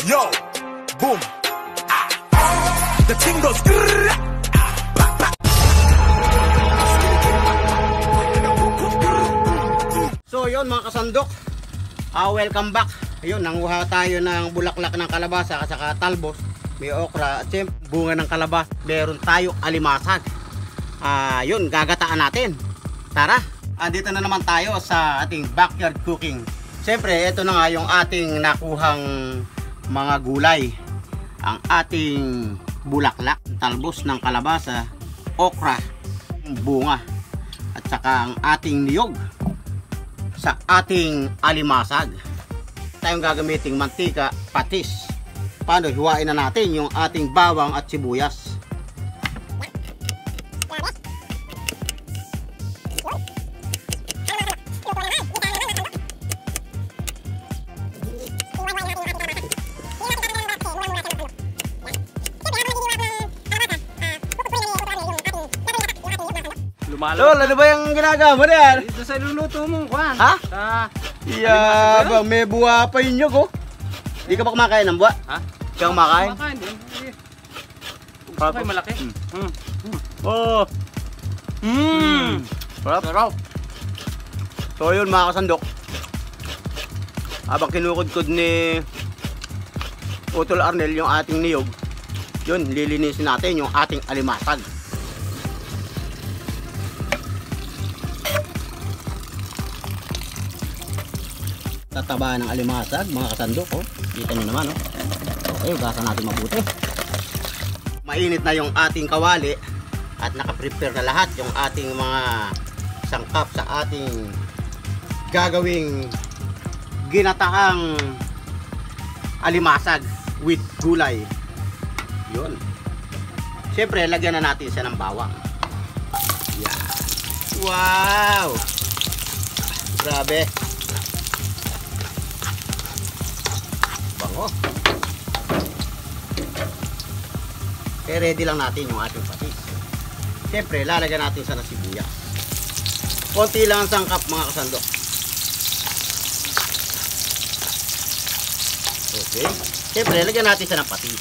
Yo, boom. The thing goes. So yun mga kasandok, welcome back. Ayun, nanguha tayo ng bulaklak ng kalabasa at saka talbos, may okra at siyempre bunga ng kalabasa. Meron tayo alimasag. Yun, gagataan natin. Tara, andito na naman tayo sa ating backyard cooking. Siyempre, ito na nga yung ating nakuhang mga gulay. Ang ating bulaklak, talbos ng kalabasa, okra, bunga, at saka ang ating niyog sa ating alimasag. Tayong gagamiting mantika, patis. Paano, hiwain na natin yung ating bawang at sibuyas. Lol, ano ba yung ginagawa mo na yan? Ito sa luluto mo, Juan. Ha? Iya, bang may buwa pa yun yun, oh. Di ka pa kumakain ng buwa? Ha? Di ka kumakain? Kumakain din. Okay, malaki. Oh. Sarap. So yun mga kasandok, habang kinukudkod ni Utol Arnel yung ating niyog, yun, lilinisin natin yung ating alimasag. Tataba ng alimasag mga kasandok, oh. Kita nyo naman, oh. Okay, ugasan natin mabuti. Mainit na yung ating kawali at nakaprepare na lahat yung ating mga sangkap sa ating gagawing ginataang alimasag with gulay. Yun. Siyempre, lagyan na natin siya ng bawang. Yan. Wow! Grabe. Bango. Okay, ready lang natin yung ating patis. Siyempre, lalagyan natin sa sibuyas. Konti lang ang sangkap mga kasandok. Okay. Siyempre, lagyan natin siya ng patis.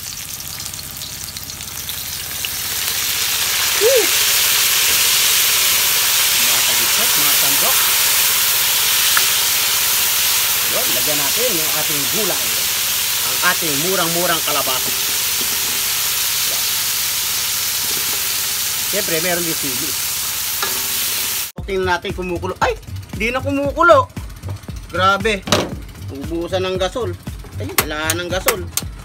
Mga pagisat, mga sandok. Yun, lagyan natin yung ating gulay. Ang ating murang-murang kalabasa. Siyempre, meron din sili. Tingnan natin kumukulo. Ay! Hindi na kumukulo. Grabe. Ubusan ng gasol. Ay, wala ng gasol.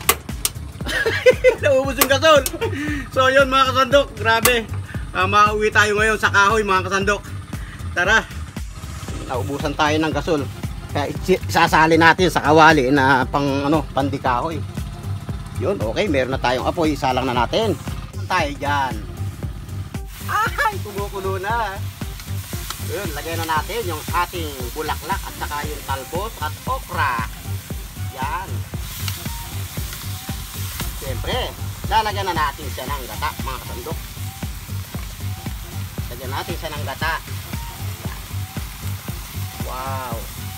Naubos yung gasol. So, yun mga kasandok. Grabe. Mauwi tayo ngayon sa kahoy mga kasandok. Tara. Naubusan tayo ng gasol. Kaya isasali natin sa kawali na pandikahoy. Yun, okay. Meron na tayong apoy. Isalang na natin. Tayo dyan. Ay, kumukulo na. Yun, lagay na natin yung ating bulaklak at saka yung talbos at okra. Yan. Siyempre, lalagyan na natin siya ng gata, mga kasandok. Lagyan natin siya ng gata. Yan. Wow.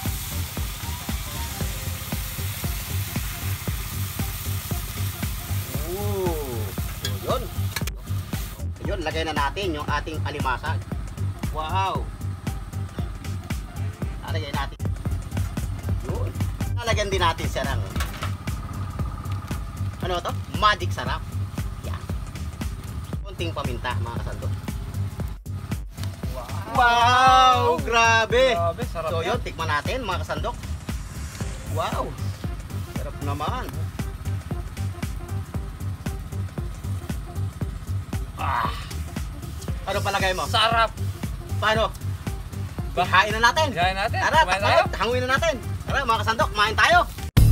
Ooh. So, yun. Yun, lagay na natin yung ating alimasag. Wow! Lalagay natin. Yun. Lalagyan din natin siya ng ano to? Magic sarap. Yan. Kunting paminta mga kasandok. Wow! Grabe! Grabe, sarap. So yun, tikman natin mga kasandok. Wow! Sarap naman. Ano palagay mo? Sarap. Paano? Hain na natin. Hain natin. Tara, Kumain tayo. hanguin na natin. Tara mga kasandok, kumain tayo.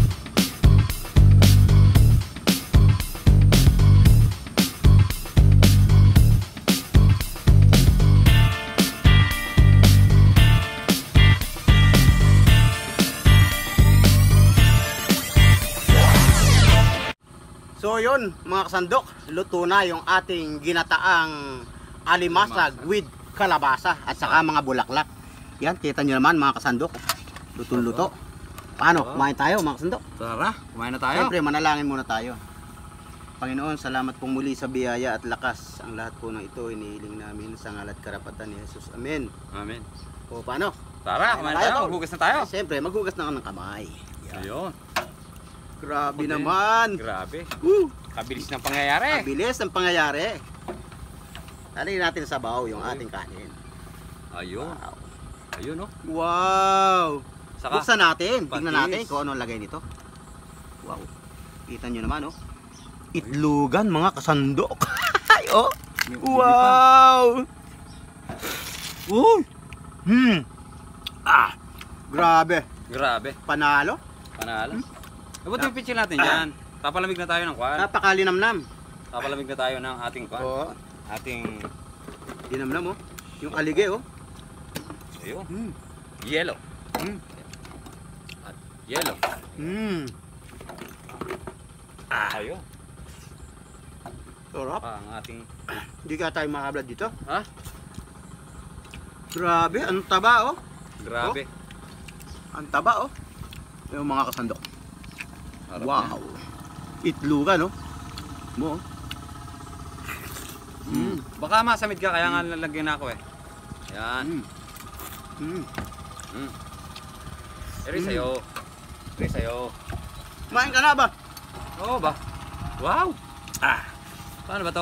So yun mga kasandok, luto na yung ating ginataang alimasag with kalabasa at saka mga bulaklak. Yan, kita nyo naman mga kasandok, lutong-luto. Paano? Oo. Kumain tayo mga kasandok. Tara, kumain na tayo. Siyempre, manalangin muna tayo. Panginoon, salamat pong muli sa biyaya at lakas. Ang lahat po ng ito, inihiling namin sa ngalan at karapatan ni Jesus. Amen. Amen. O paano? Tara, kumain na tayo. Tol. Hugas na tayo. Siyempre, maghugas na ako ng kamay. Yan. Ayun. Grabe Okay. naman. Grabe. Woo! Kabilis ng pangyayari. Bilis ang pangyayari. Talin natin sa baw yung ating kanin. Ayun. Wow. Ayun, no? Wow! Saka, Buksan natin. Tingnan patis. natin kung ano ang lagay nito. Wow. Kita nyo naman, oh. Itlugan, mga kasandok. Ay, oh. Yung Wow! Ah! Grabe. grabe. Panalo. Panalo. Ba't yung pitchil natin dyan? Papalamig na tayo ng kwan. Napakalinamnam. Papalamig na tayo ng ating kwan. Oo. Ating, Linamnam, oh. Yung alige, oh. ayun, Mm. yellow. Mm. At yellow. Mm. Ayun. Sarap. Ang ating, Hindi ka tayo makablad dito. ha? Grabe, ang taba, oh. Grabe. Ang taba, oh. Yung mga kasandok. Harap Wow. Itlugan, oh. Mo, oh. na. Baka masamid ka, kaya nga lalagyan na ako eh. Yan. Mm. Mm. Eri sa'yo. Eri sa'yo. Kumain ka na ba? Oo ba? Wow! Paano ba to?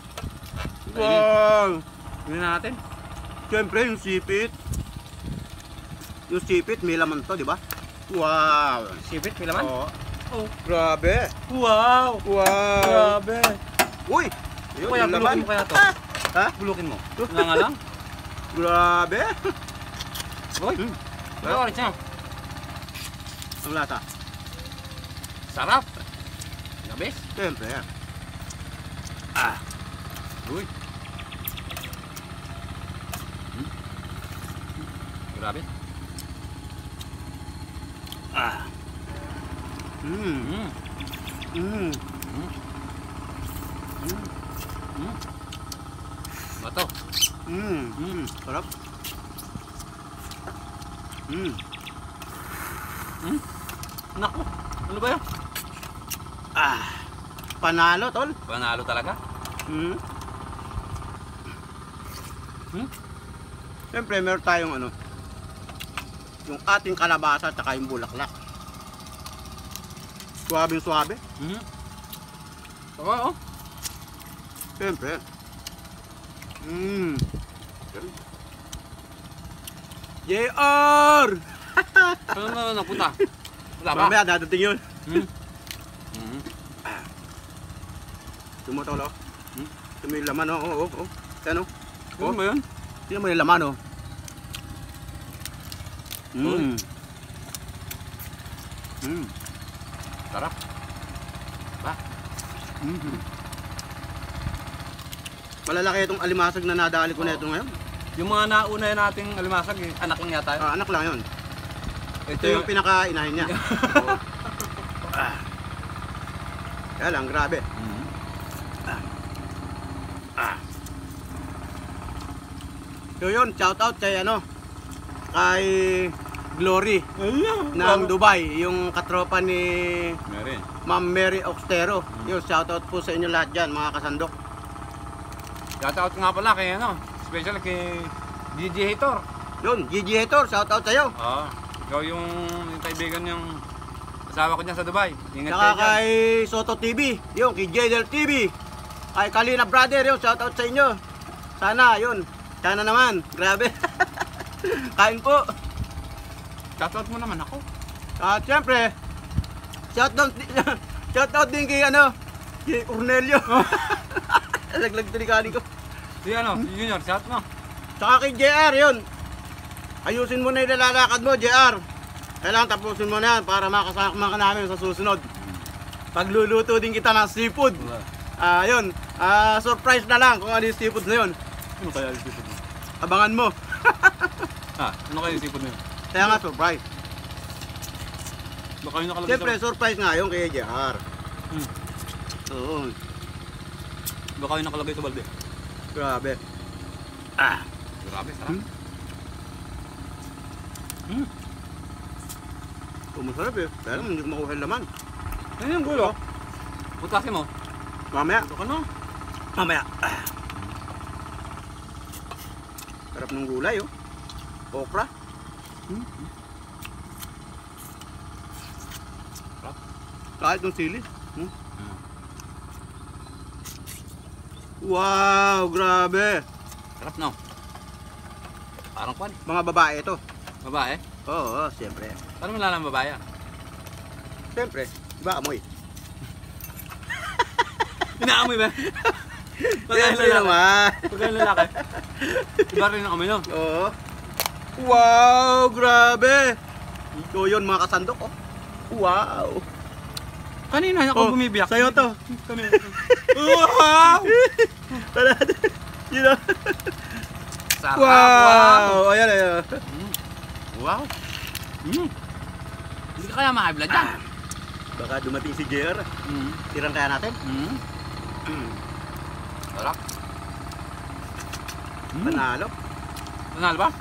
Wow! Tingnan natin. Siyempre, yung sipit. Yung sipit, may laman to, di ba? Wow! Sipit, may laman? Oo. Oh. Grabe! Wow! Wow! Grabe! Uy! Ayun, Kaya yung bulukin laman. mo kaya to? Ha? Bulukin mo. Nga nga lang. Grabe! Boy! Ano orange niya? Ang lata. Sarap! Gabis? Siyempre. Uy! Grabe. Mm. Mm. Bato. Mm. Sarap. Mm. Naku! Ano ba yun? Panalo, tol. Panalo talaga? Mm. Siyempre, meron tayong ano, yung ating kalabasa at saka yung bulaklak. Suwabing suwabe. Oo, oh. Siyempre. Mm. JR! Saan na napunta? Wala ba? Mamaya, dadating yun. Tumutol, oh. Ito may laman, oh. Ano? Ano ba yun? Tingnan mo yung laman, oh. Uy. Mm. Sarap. Ba? Malalaki itong alimasag na nadali ko na ito ngayon. Yung mga nauna nating alimasag, eh, anak lang yata yun. Anak lang yun. Ito Ito yung pinakainahin niya. Oo. Kaya lang, grabe. So yun, shout out kay ano, kay Glory ng Dubai, yung katropa ni Meron. Ma'am Mary Oxtero. Yun, shout out po sa inyo lahat dyan, mga kasandok. Shoutout nga pala kay ano, special kay DJ Hator. Yun, Gigi Hator, shout out sa'yo. Oo. Ikaw yung kaibigan yung asawa ko dyan sa Dubai. Ingat Saka kayo dyan. kay Soto TV, yun, kay JDL TV. Kay Kalina Brother, yun, shout out sa inyo. Sana, yun, sana naman, grabe. Kain po. Shoutout mo naman ako. At syempre, shout out din kay ano, kay Cornelio. Laglag tulikali ko. Si ano, si Junior, shout mo. Saka kay JR, yun. Ayusin mo na yung lalakad mo, JR. Kailangan tapusin mo na yan para makasama ka namin sa susunod. Pagluluto din kita ng seafood. Yun, surprise na lang kung ano yung seafood na yun. Ano kaya yung sipod mo? Abangan mo. Ano kaya yung sipod mo yun? Kaya nga surprise. Baka yung nakalagay Siyempre, surprise nga yun kay JR. Oo, Baka yung nakalagay sa balde. grabe. Grabe, sarap. Masarap eh. Kaya lang hindi ko makuha yung laman. Ano yung gulo? Putasin mo. Mamaya. Ito ka no? Mamaya. Sarap ng gulay oh. Okra. Kahit ng sili. Wow, grabe. Sarap no? Parang kwan. Mga babae ito. Babae? Oo, siyempre. Paano malalang babae ah? Siyempre, iba amoy. Inaamoy ba? Siyempre naman. Pagkain lalaki. Iba rin ang amoy no? Oo. Wow, grabe. Ito yun mga kasandok oh. Wow. Kanina ako bumibiyak. Sa'yo to. Kanina. Wow! Tara, you know. Sarap. Wow. Ayan, ayan. Wow. Hindi ka kaya ma-high blood yan. Baka dumating si JR. Tirang kaya natin. Sarap. Panalo. Nanalo ba?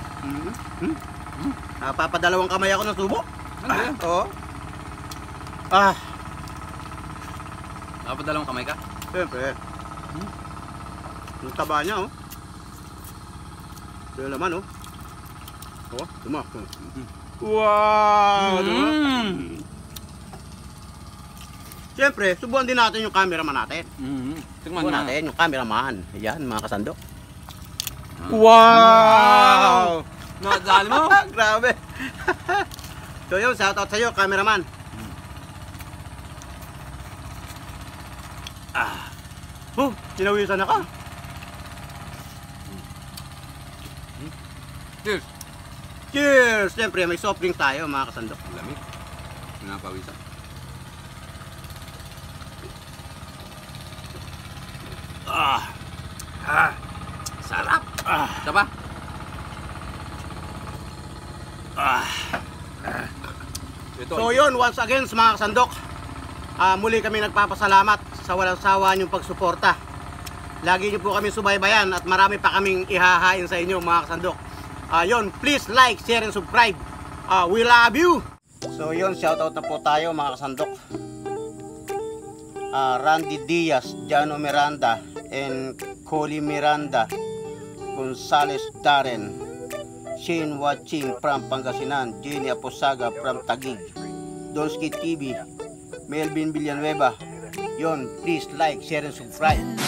Papadalawang kamay ako ng subo. Ano ba yan? Oo. Napadalawang kamay ka? Siyempre. Yung taba niya oh. Yung laman oh. Oh, duma. Wow! Duma. Siyempre, subuhan din natin yung cameraman natin. Tingnan Subuhan na. natin yung cameraman. Ayan, mga kasandok. Wow! Nakadali mo? Grabe. So yun, shoutout sa'yo, cameraman. Sinawisan na ka. Cheers. Cheers! Siyempre, may soft drink tayo, mga kasandok. Ang lamig. Pinapawisan. Sarap. Ito ba? Ito. So yun, once again, mga kasandok, muli kami nagpapasalamat sa walang sawa niyong pagsuporta. Lagi niyo po kami subaybayan at marami pa kaming ihahain sa inyo, mga kasandok. Yun, please like, share, and subscribe. We love you! So yun, shoutout na po tayo, mga kasandok. Randy Diaz, Jano Miranda, and Coley Miranda, Gonzales Darren, Shane Watching from Pangasinan, Jenny Aposaga from Taguig, Donski TV, Melvin Villanueva. Yun, please like, share, and subscribe.